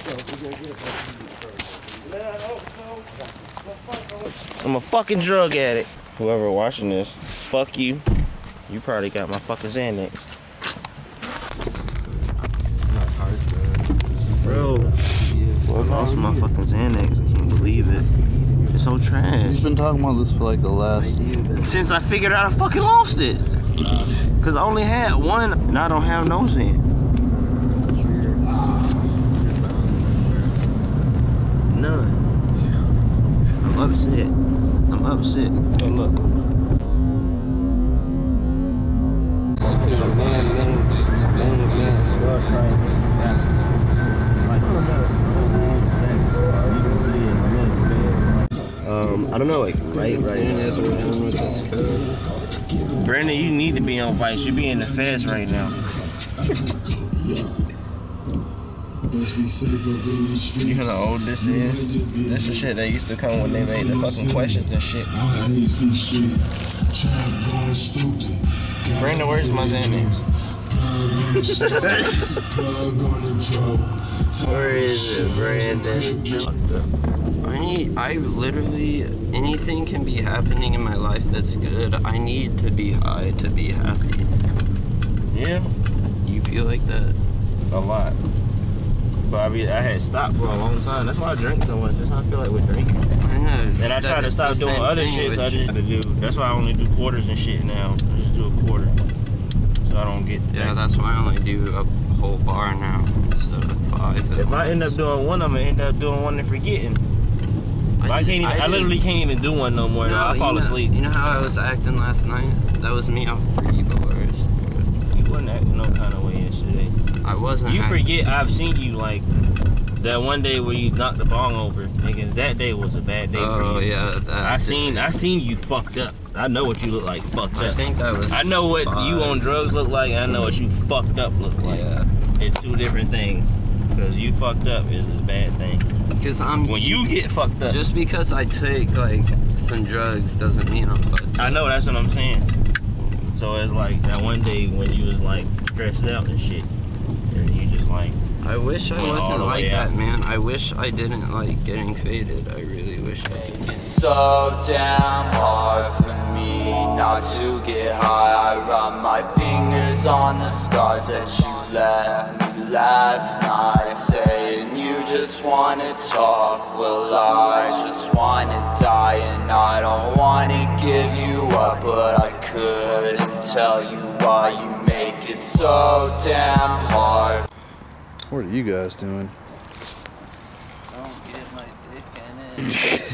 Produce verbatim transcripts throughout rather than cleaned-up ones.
I'm a fucking drug addict. Whoever watching this, fuck you. You probably got my fucking Xanax. Bro, I lost my fucking Xanax. I can't believe it. It's so trash. You've been talking about this for like the last... Since I figured out I fucking lost it. Cause I only had one and I don't have no Xan. None. I'm upset. I'm upset. Oh look. Um, I don't know, like right, right. Brandon, you need to be on Vice. You be in the feds right now. You know how old this is? This is shit that used to come when they made the fucking questions and shit. Brandon, where's my Xanax? Where is it, Brandon? I need, I literally, anything can be happening in my life that's good. I need to be high to be happy. Yeah? You feel like that? A lot. But I mean, I had stopped for a long time. That's why I drink so much. That's how I feel like with drinking. I know. And I try to stop doing other shit, so I just gotta do. That's why I only do quarters and shit now. I just do a quarter. So I don't get. Yeah, that's why I only do a whole bar now instead of five. If I end up doing one, I'm gonna end up doing one and forgetting. I, I can't even, I, I literally can't even do one no more. No, I fall you know, asleep. You know how I was acting last night? That was me off three bars. You wasn't acting no kind of way yesterday. I wasn't. You acting. forget I've seen you like that one day where you knocked the bong over. Nigga, that day was a bad day oh, for you. Oh yeah, that. I seen, I seen you fucked up. I know what you look like fucked up. I think I was. I know what five. You on drugs look like. And I know what you fucked up look like. Yeah. It's two different things. Because you fucked up is a bad thing. Because I'm. When you get fucked up. Just because I take like some drugs doesn't mean I'm fucked up. I know, that's what I'm saying. So it's like that one day when you was like stressed out and shit, and you just like. I wish I wasn't like that, man. I wish I didn't like getting faded. I really wish I did. It's so damn hard for me not to get high. I run my fingers on the scars that you left me last night, saying you just wanna talk. Well, I just wanna die, and I don't wanna give you up, but I couldn't tell you why you make it so damn hard. What are you guys doing? Don't get my dick in it.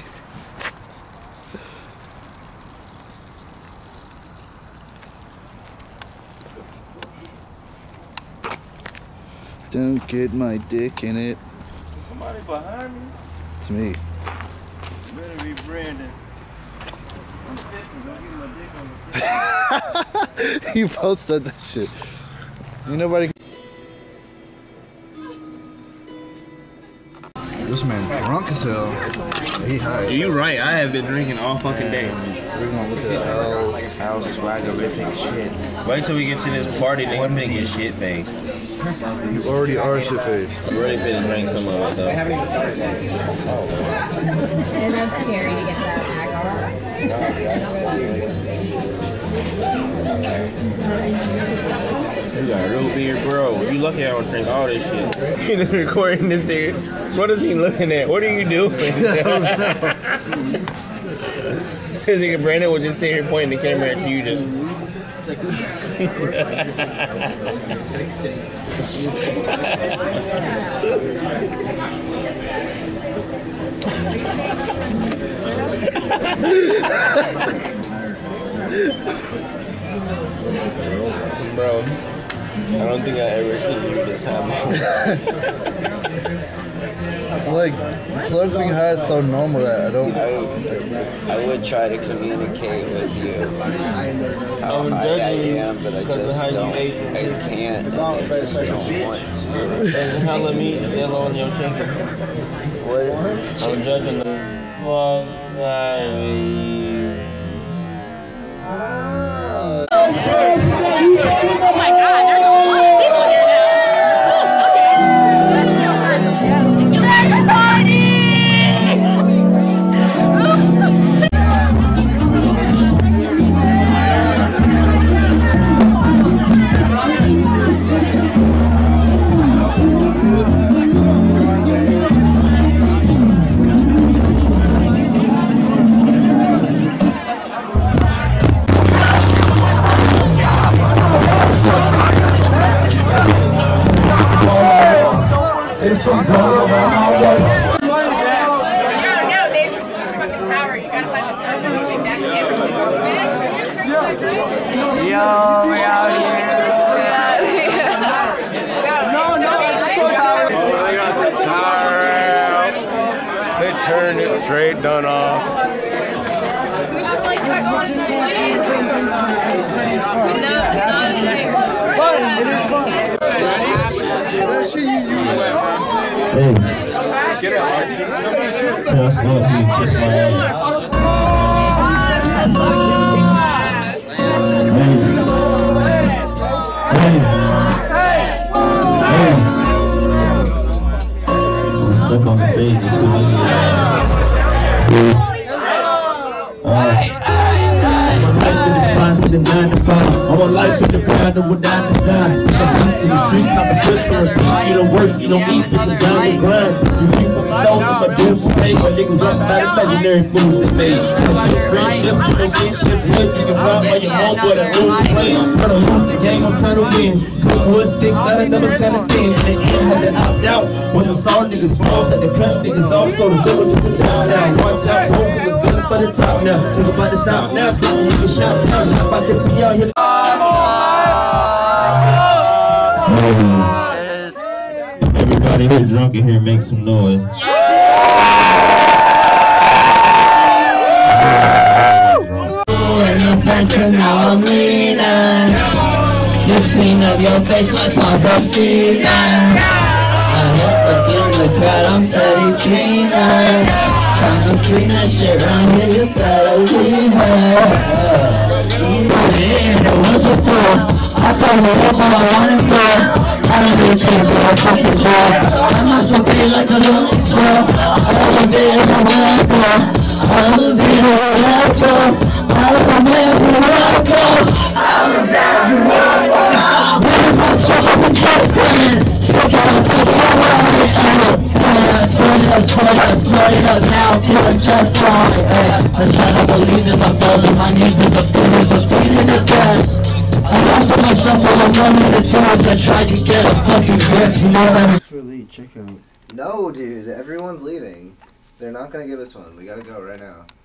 Don't get my dick in it. There's somebody behind me? It's me. It better be Brandon. I'm pissing, don't get my dick on the face. You both said that shit. Ain't nobody. This man drunk as hell. He high. You right, I have been drinking all fucking day. We're gonna look at Al's. Al's swaggerific shit. Wait till we get to this party, then you finna get shit faced. You already are shit faced. I'm really finna drink some of it though. And that's scary to get that You got a real beard, bro. You lucky I don't drink all this shit. You recording this nigga. What is he looking at? What are you doing? This nigga Brandon was just sitting here pointing the camera at you, just. Bro, I don't think I ever seen you this happen. Like, Slug being high is so normal that I don't. I would, I would try to communicate with you how I'm high I judging am, but I just don't. I can't, and I just don't want to. There's hella meat still on your chicken. What? I'm judging the fuck out of you. Oh my god, there's a lot of people here now. Okay, let's go. Yo, we out here. Let's go. No, no, they got the tire out. They turned it straight, done off. Hey. Get it, Archie. Tell Slug he kiss my ass. Hey. Hey. Hey. I'm stuck on the stage. It's cool. The nine to five. I'm on life with the pride of what I decide. I'm to the street, I'm a good person. You don't work, you don't eat, but you're down the grind. You keep up yourself with my dudes today. My niggas rap about imaginary moves they made. Friendships, you don't get shit good. You can find by your homeboy that rules the play. I'm trying to lose the game, I'm trying to win. Good boys think that I never stand a thing. And they end had to opt out. When the saw niggas falls at the cut niggas off. So the silver just sit down now. Watch out, hope with the gun for the top now. Think about to stop now. So you can shout down. Hop out the P R here. Everybody who's drunk in here, make some noise. Now I'm leaning. Just clean up your face, my palms are steaming. My head's stuck in the crowd, I'm steady dreaming. Trying to clean that shit around here, you better leave her. What's it for? I thought we were all I wanted for. I don't really care for a fucking boy. I must have been like a little girl. I love it everywhere I go. I love it everywhere I go. I love it everywhere I go. I love it everywhere I go. Where's my soul? I've been trying to stick out and take it away. Spread it up, spread it up, spread it up, spread it up now. Feeling just wrong. I said I believe this, I'm buzzing my knees with the fingers, was feeding the gas. I lost myself for a moment or two as I tried to get a fucking grip, you know what I mean? For elite checkout. No, dude, everyone's leaving. They're not gonna give us one. We gotta go right now.